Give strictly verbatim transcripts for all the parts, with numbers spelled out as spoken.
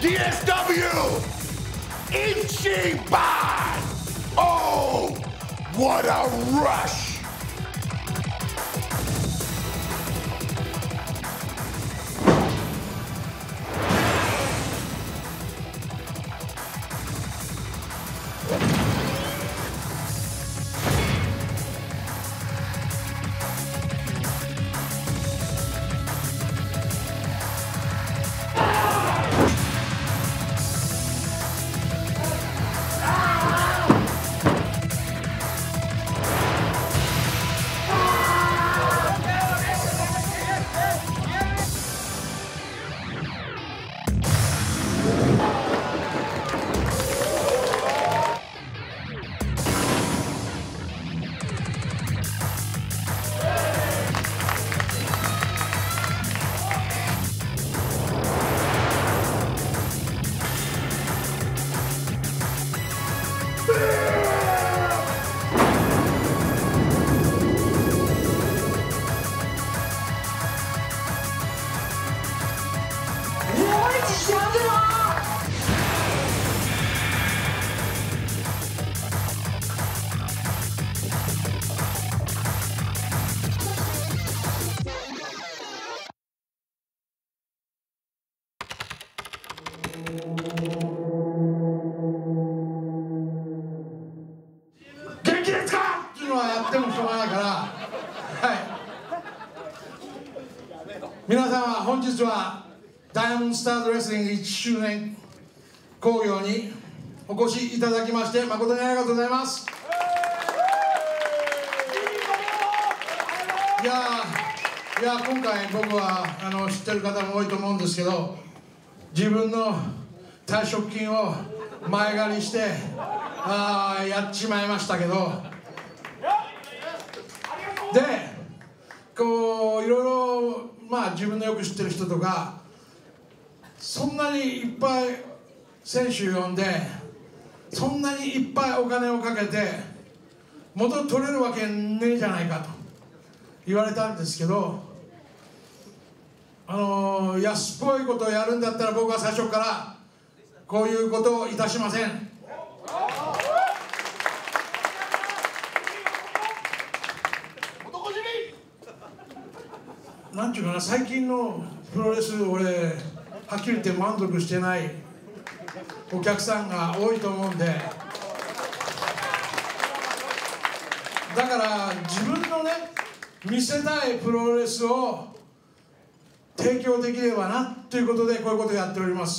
D S W Ichiban! Oh, what a rush! 皆様、本日はダイヤモンドスターズレスリングいちしゅうねん興行にお越しいただきまして誠にありがとうございます。いやいや今回僕はあの知ってる方も多いと思うんですけど、自分の退職金を前借りしてあやっちまいましたけど、でこういろいろまあ自分のよく知ってる人とかそんなにいっぱい選手呼んでそんなにいっぱいお金をかけて元取れるわけねえじゃないかと言われたんですけど、あのー、安っぽいことをやるんだったら僕は最初からこういうことをいたしません。なんていうかな、最近のプロレス俺はっきり言って満足してないお客さんが多いと思うんで、だから自分のね見せたいプロレスを提供できればなということでこういうことをやっております。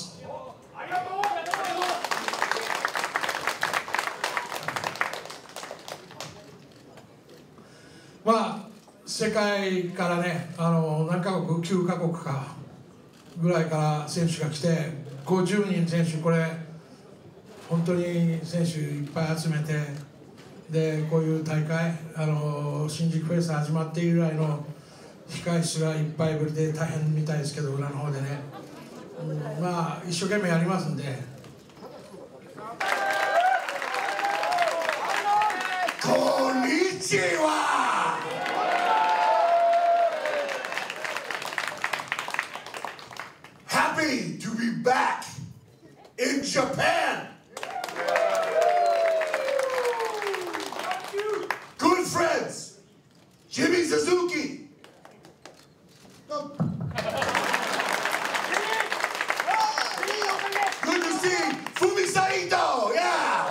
まあ世界からね、あの何カ国きゅうカ国かぐらいから選手が来てごじゅうにん選手、これ本当に選手いっぱい集めて、でこういう大会あの新宿フェス始まって以来の控室がいっぱいぶりで大変みたいですけど、裏の方でね、うん、まあ一生懸命やりますんで。 こんにちは。Happy to be back in Japan. Good friends, Jimmy Suzuki. Oh. Good to see Fumi Saito. Yeah.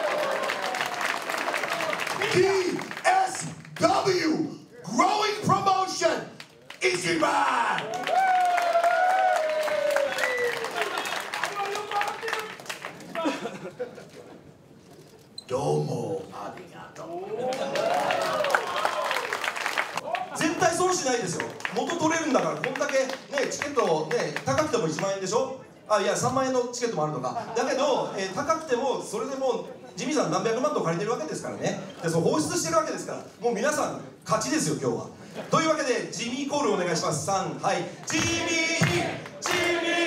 D S W Growing Promotion Ichiban. どうもありがとう。 絶対損しないですよ。元取れるんだから、こんだけねチケットね高くてもいちまんえんでしょ。あ、いやさんまんえんのチケットもあるのか。だけど、えー、高くてもそれでもジミーさん何百万と借りてるわけですからね。でそう放出してるわけですから、もう皆さん勝ちですよ今日は。というわけでジミーコールお願いします。さんはいジミージミー